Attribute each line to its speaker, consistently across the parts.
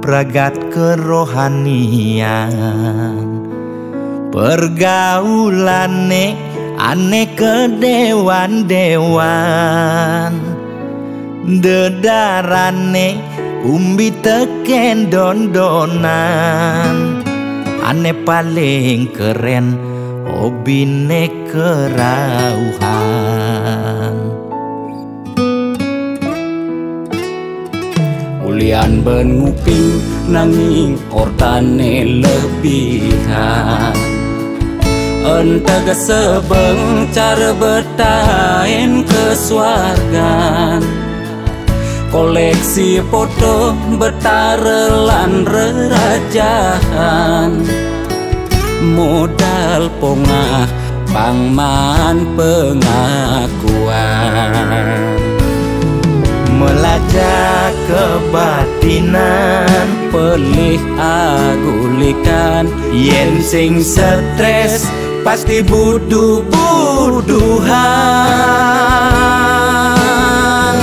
Speaker 1: ragat kerohanian. Pergaulane aneh kedewan-dewan, dedarane umbi teken dondonan. Aneh paling keren hobine kerauhan.
Speaker 2: Ulian ben nguping nanging ortane lebihan. Entega sebeng cara bertain kesuargan. Koleksi foto betarelan rerajahan. Modal pongah pangman pengakuan.
Speaker 1: Melacak kebatinan,
Speaker 2: pelih agulikan.
Speaker 1: yen sing stres pasti buduh-buduhan.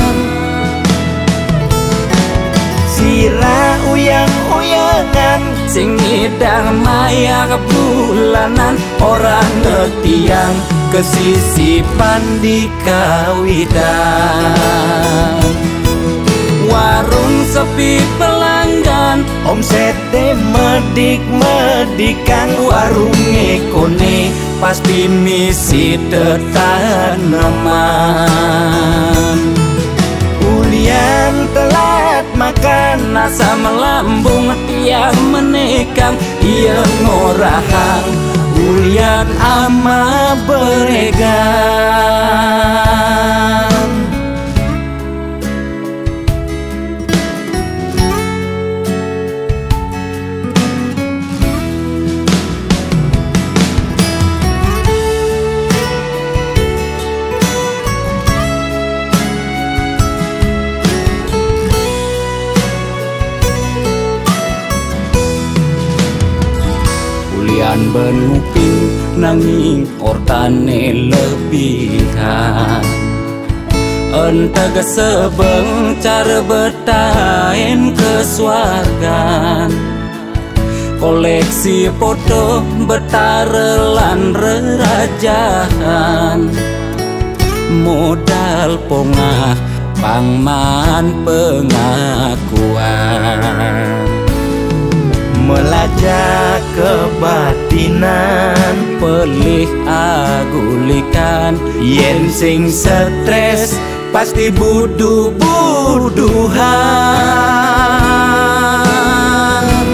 Speaker 1: Sira uyang-uyangan,
Speaker 2: Sing ngidang maya bulanan. Orang ngetiang kesisipan di kawitan. Warung sepi pelanggan,
Speaker 1: omsete medik-medikan.
Speaker 2: warung ekone pasti misi tetaneman.
Speaker 1: Ulian telat makan,
Speaker 2: Nasa melambung tiang menekang. Ia ngorahang
Speaker 1: ulian ama beregan.
Speaker 2: Ulian ben nguping nanging ortane lebihan. Entega sebeng cara bertain kesuargan. Koleksi foto betarelan rerajahan. Modal pongah pangman pengakuan.
Speaker 1: Melacak kebatinan,
Speaker 2: pelih agulikan.
Speaker 1: yen sing stres pasti buduh-buduhan.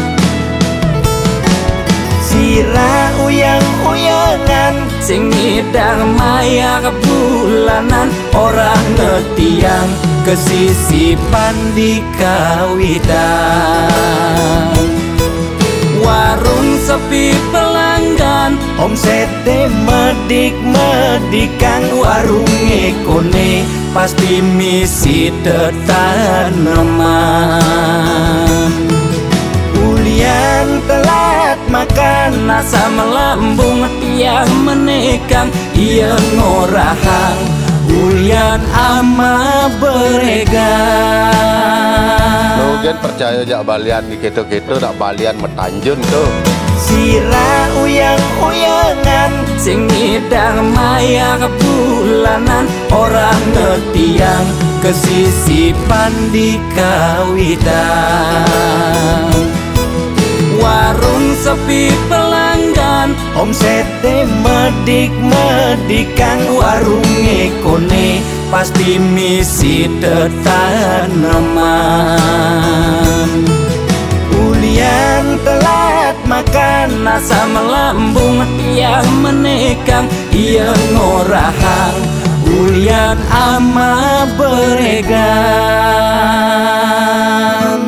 Speaker 1: Sira uyang-uyangan,
Speaker 2: Sing ngidang maya bulanan. Orang ngetiang
Speaker 1: kesisipan di kawitan.
Speaker 2: warung sepi pelanggan,
Speaker 1: omsete medik-medikan.
Speaker 2: warung ekone pasti misi tetaneman.
Speaker 1: Ulian telat makan,
Speaker 2: Nasa melambung tiang menekang. Ia ngorahang
Speaker 1: ulian ama beregan.
Speaker 3: Logan percaya jak balian di gitu-gitu tak balian metanjun tuh.
Speaker 1: Sira uyang-uyangan,
Speaker 2: Sing ngidang maya bulanan. Orang ngetiang
Speaker 1: kesisipan di kawitan.
Speaker 2: warung sepi pelanggan,
Speaker 1: omsete medik-medikan.
Speaker 2: warung ekone pasti misi tetaneman.
Speaker 1: Ulian telat makan,
Speaker 2: Nasa melambung tiang menekang. Ia ngorahang
Speaker 1: ulian ama beregan.